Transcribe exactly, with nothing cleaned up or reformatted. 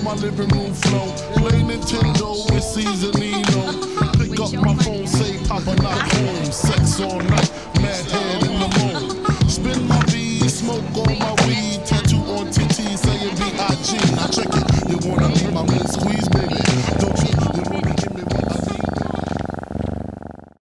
my living room flow. Play Nintendo with Seasonino. Pick up my phone, say Papa not home. Sex all night, mad head in the moon.